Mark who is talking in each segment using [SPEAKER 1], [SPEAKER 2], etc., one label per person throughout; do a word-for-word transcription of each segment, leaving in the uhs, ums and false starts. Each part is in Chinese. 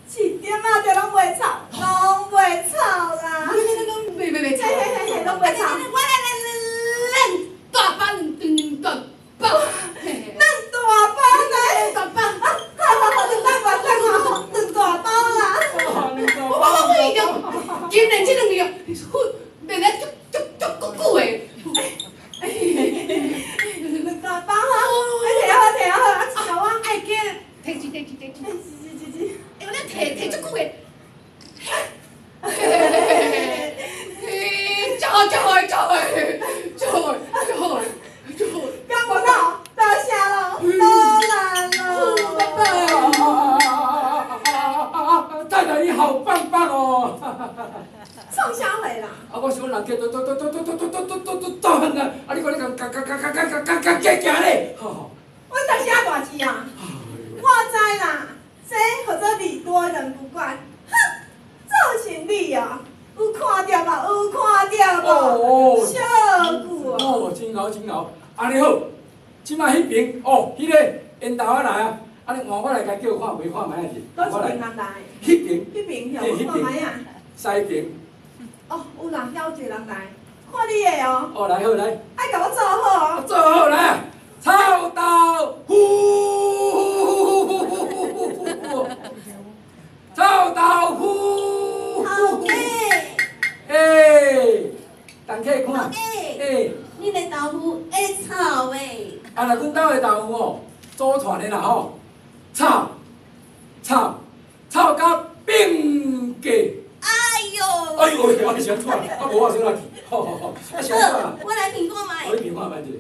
[SPEAKER 1] 一点仔就拢袂臭，拢袂臭啦。
[SPEAKER 2] 袂袂袂臭，
[SPEAKER 1] 嘿嘿嘿嘿，拢袂臭。
[SPEAKER 2] 我来来来来，大包两大包，
[SPEAKER 1] 两大包呢？
[SPEAKER 2] 大包，
[SPEAKER 1] 啊，好好好，你等我等我，两大包啦。
[SPEAKER 2] 我我我伊着，今年这两个，练了足足足久久的。
[SPEAKER 1] 两大包哈，摕好摕好，啊，一条啊，
[SPEAKER 2] 爱见，摕一摕一摕一。
[SPEAKER 1] 是是是是。
[SPEAKER 2] 哎，我咧摕摕足久的。嘿，真好真好真好，真好真好真好。
[SPEAKER 1] 干不到，多谢咯，多难咯。
[SPEAKER 3] 太太你好棒棒哦！
[SPEAKER 1] 创啥货啦？
[SPEAKER 3] 啊，我想人家都都都都都都都都都都都很难，啊，你看你讲讲讲讲讲讲讲讲讲行咧，吼。
[SPEAKER 1] 我当时啊大字啊，我知啦，这或者利多人不怪，哼，造成你啊，有看到吧？有看到吧？小句啊！
[SPEAKER 3] 哦，真好真好，安尼好，即摆迄边哦，迄个烟头仔来啊，安尼换我来甲叫看卖看卖下去，
[SPEAKER 1] 都是
[SPEAKER 3] 我来。
[SPEAKER 1] 人来。
[SPEAKER 3] 迄边，
[SPEAKER 1] 迄边遐，我看卖啊。
[SPEAKER 3] 西边。
[SPEAKER 1] 哦，有人邀一个人来，看你的哦。
[SPEAKER 3] 哦，来好来。
[SPEAKER 1] 爱甲我做好哦。
[SPEAKER 3] 做好来，臭豆腐，臭豆腐。
[SPEAKER 1] 好嘅。
[SPEAKER 3] 诶，同客看。
[SPEAKER 1] 好嘅。
[SPEAKER 3] 诶，
[SPEAKER 1] 你的豆腐会臭诶。
[SPEAKER 3] 啊，若阮兜的豆腐哦，组团的啦吼，臭，臭，臭到变价。
[SPEAKER 1] 哎呦！
[SPEAKER 3] 哎呦，我想错，啊无我想哪去，好好好，啊想错啦。
[SPEAKER 1] 我来评看卖。
[SPEAKER 3] 我你评看卖者。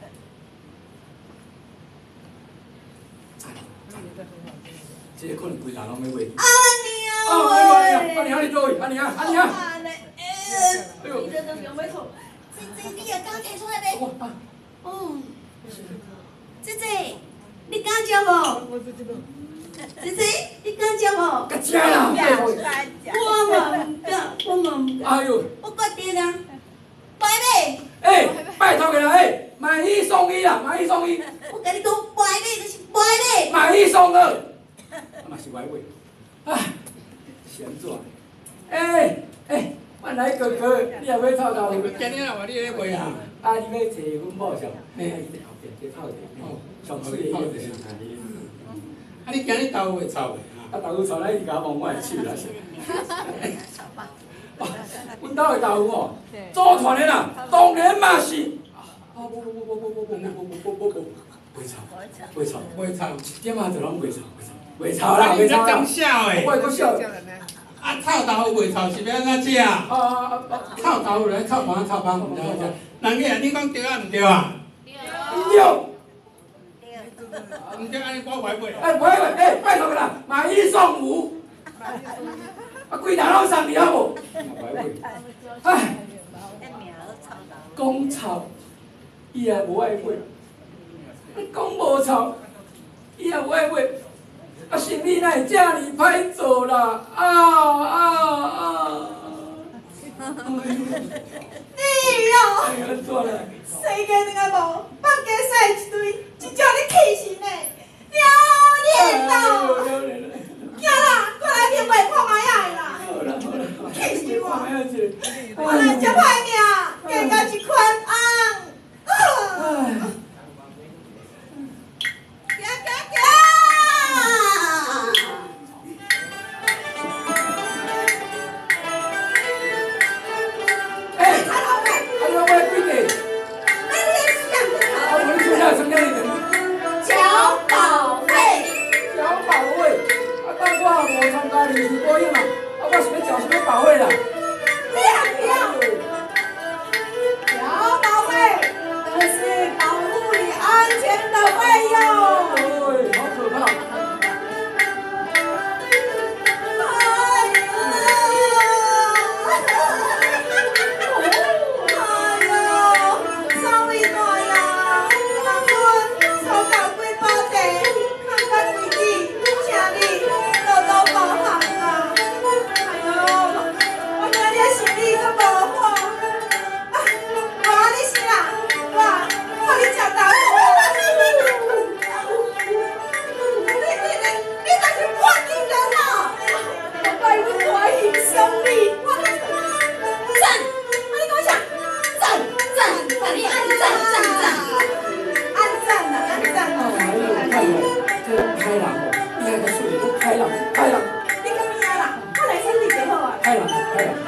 [SPEAKER 3] 这个可能规家拢要买。
[SPEAKER 1] 啊你啊！
[SPEAKER 3] 哦，哎呦哎呦，安尼安尼做位，安尼啊，安尼啊。
[SPEAKER 1] 啊你，
[SPEAKER 3] 哎呦，
[SPEAKER 1] 你这都想要吐。姐姐，你也刚提出来呗？
[SPEAKER 3] 哇，
[SPEAKER 1] 嗯。姐姐，你敢食无？姐姐，你敢食无？
[SPEAKER 3] 甲食啦。
[SPEAKER 1] 我嘛唔敢，我嘛唔敢。
[SPEAKER 3] 哎呦，
[SPEAKER 1] 我决定啦，买买。
[SPEAKER 3] 哎，拜托个啦，哎，买一送一啦，买一送一。
[SPEAKER 1] 我甲你讲，买买就是买买。
[SPEAKER 3] 买一送二，啊嘛是买买，唉，是安怎？哎哎，原来哥哥，你也要臭豆腐？
[SPEAKER 4] 今日话你咧卖啊？
[SPEAKER 3] 啊，你要找阮某上，哎，这后边这透店，哦，上水的迄个就是安尼。
[SPEAKER 4] 啊，你今日豆腐会臭袂？
[SPEAKER 3] 啊，豆腐臭咱伊甲我摸我的手啦。阮兜的豆腐哦，组团的啦，当然嘛是。啊，不不不不不不不不不不不不，袂臭，袂臭，
[SPEAKER 4] 袂臭。
[SPEAKER 3] 一点仔就拢袂臭，袂臭，袂臭啦，袂臭啦。
[SPEAKER 4] 真笑诶！
[SPEAKER 3] 我会阁笑。
[SPEAKER 4] 啊，臭豆腐袂臭是要安怎食？
[SPEAKER 3] 啊啊啊！
[SPEAKER 4] 臭豆腐来臭饭臭饭，毋知影食。人个你讲对啊毋对啊？
[SPEAKER 3] 对。
[SPEAKER 4] 毋对，安尼我买买。
[SPEAKER 3] 哎，买买，哎，拜托个啦，买一送五。啊，规单拢送你啊无？买买。唉。讲臭，伊也无爱买；讲无臭，伊也无爱买。啊，生意哪会遮尔歹做啦？啊啊啊！
[SPEAKER 1] 你哦，
[SPEAKER 3] 哎呀，怎啦？
[SPEAKER 1] 世界两个无，放假晒一堆，真叫你气死呢！丢脸哦！行啦，过来评卖看卖啊啦！
[SPEAKER 3] 好啦好啦，
[SPEAKER 1] 气死我！
[SPEAKER 3] 我
[SPEAKER 1] 我来这歹命，加到一款红。
[SPEAKER 3] 唉。
[SPEAKER 1] 行行行！
[SPEAKER 3] 哎，还要买几个？啊，我出了成了一个。
[SPEAKER 1] 交保费。
[SPEAKER 3] 交保费，啊，当我无参加临时保险啊，啊，我是要交什么保费啦？
[SPEAKER 1] 不要不要！交保费，这是保护你安全的费用。
[SPEAKER 3] 哎，好可怕！ 你还个水，开朗开朗。
[SPEAKER 1] 你干咩啦？我来身体就好啊。
[SPEAKER 3] 开朗开朗。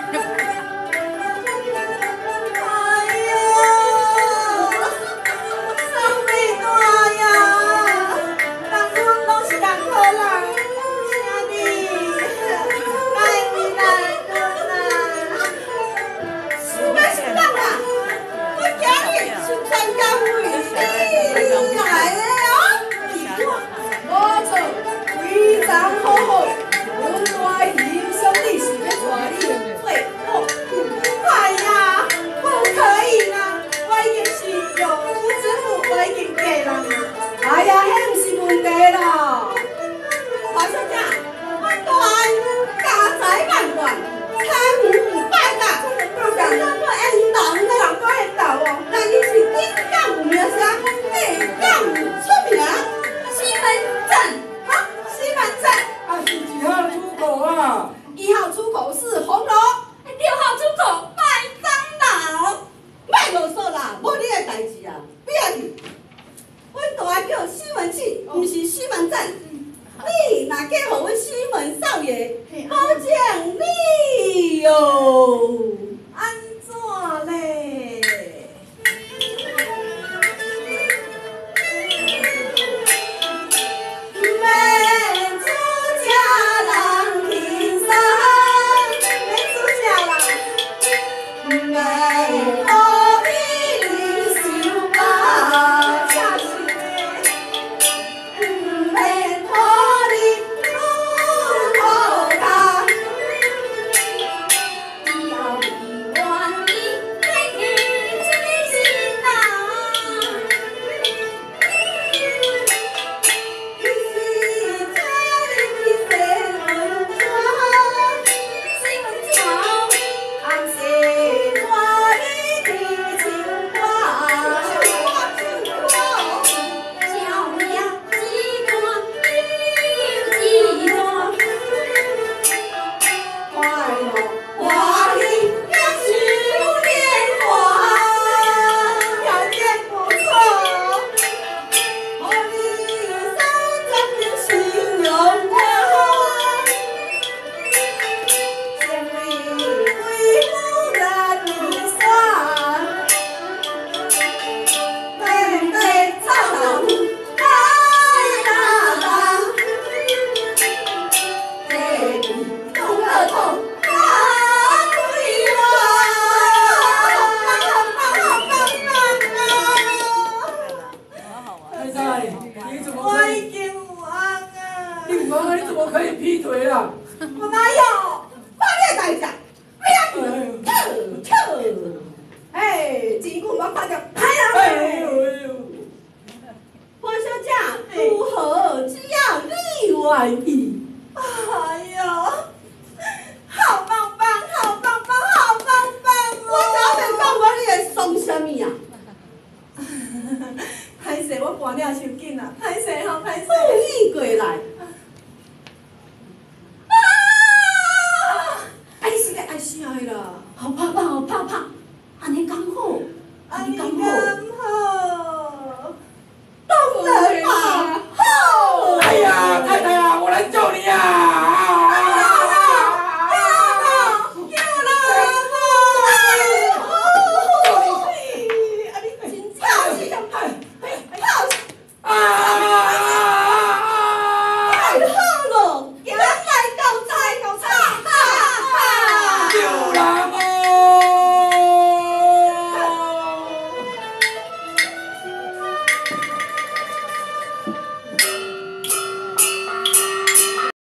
[SPEAKER 1] 哎呦，生命大呀！人阮拢是人好人，请你爱你来人啊！是要是人啊？我今日是参加会你来的哦。
[SPEAKER 2] 无错，非常好好。阮大欣赏你是要带你做好。
[SPEAKER 1] 哎呀，不可以啦！我已经是有夫之妇，我已经嫁人啦。
[SPEAKER 2] 哎呀，迄毋是问题啦。
[SPEAKER 1] 华小姐，我大家财万贯，财五五百噶，人人都缘投，人人都缘投哦。那你是顶港有名声，下港有出名，西门镇，哈，西门镇。
[SPEAKER 3] 啊，是几号出口啊？
[SPEAKER 2] 一号出口是红楼，
[SPEAKER 1] 六号出口麦当劳。
[SPEAKER 2] 卖啰嗦啦，无你的代志啊，不要紧。
[SPEAKER 1] 阮大叫西门庆，毋是西门镇。你若嫁互阮西门少爷，保证你哟。安怎嘞？免出家人轻松，免出家人，免互你忍受吧，恰是的，免互你愈好卡，以后你愿意配你真心啊。你是这里的西门庄，西门庄，红色花里的情话，情话情话，小命几段命几段，快乐华丽两袖年华，条件不错。我你手中的信用卡，千里为夫人的伞，妹妹操劳太大大，这里痛了痛，大对
[SPEAKER 3] 太太，你怎么
[SPEAKER 1] 我
[SPEAKER 3] 可以？
[SPEAKER 1] 已经有安啊！
[SPEAKER 3] 你妈妈，你怎么可以劈腿啊？
[SPEAKER 1] 我哪有？把你的代志，不要紧，臭臭！哎，钱我我看着歹
[SPEAKER 3] 哎
[SPEAKER 1] 人
[SPEAKER 3] 呦哎呦！
[SPEAKER 1] 花小姐，如何？只要你愿意。哎呦，好棒棒，好棒棒，好棒棒哦！
[SPEAKER 2] 我早就讲过你会爽什么啊？
[SPEAKER 1] 歹势，我搬了伤紧啊！歹势吼，歹势。
[SPEAKER 2] 注意过来，